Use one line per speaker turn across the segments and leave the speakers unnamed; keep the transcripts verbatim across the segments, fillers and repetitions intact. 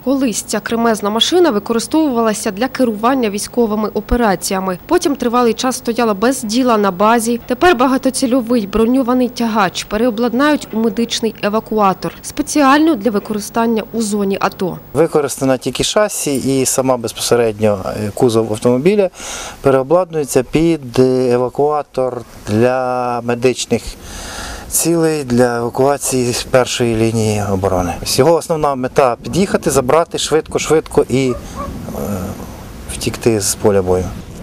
Колись ця кремезна машина використовувалася для керування військовими операціями. Потім тривалий час стояла без діла на базі. Тепер багатоцільовий броньований тягач переобладнають у медичний евакуатор, спеціально для використання у зоні АТО.
Використана тільки шасі і сама безпосередньо кузов автомобіля переобладнується під евакуатор для медичних цілей, для евакуації з першої лінії оборони. Його основна мета – під'їхати, забрати швидко-швидко і е, втікти з поля бою.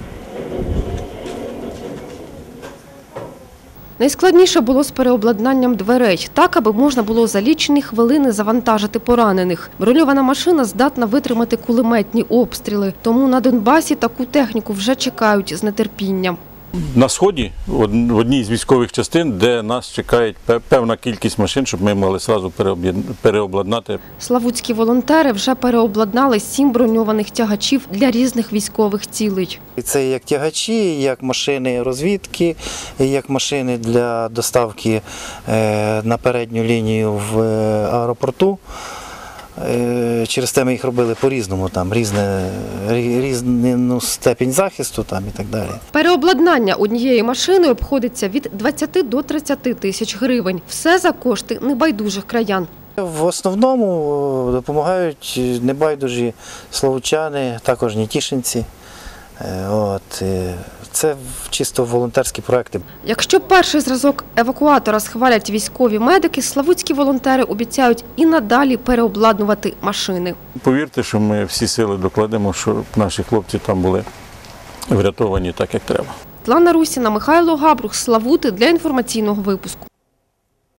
Найскладніше було з переобладнанням дверей, так, аби можна було за лічені хвилини завантажити поранених. Броньована машина здатна витримати кулеметні обстріли, тому на Донбасі таку техніку вже чекають з нетерпінням.
На Сході, в одній з військових частин, де нас чекає певна кількість машин, щоб ми могли одразу переобладнати.
Славутські волонтери вже переобладнали сім броньованих тягачів для різних військових цілей.
Це як тягачі, як машини розвідки, як машини для доставки на передню лінію в аеропорту. Через те ми їх робили по-різному, там різне, різну степінь захисту там, і так далі.
Переобладнання однієї машини обходиться від двадцяти до тридцяти тисяч гривень. Все за кошти небайдужих краян.
В основному допомагають небайдужі славутчани, також нетішинці. От. Це чисто волонтерські проекти.
Якщо перший зразок евакуатора схвалять військові медики, славутські волонтери обіцяють і надалі переобладнувати машини.
Повірте, що ми всі сили докладемо, щоб наші хлопці там були врятовані так, як треба.
Світлана Русіна, Михайло Габрух, Славути для інформаційного випуску.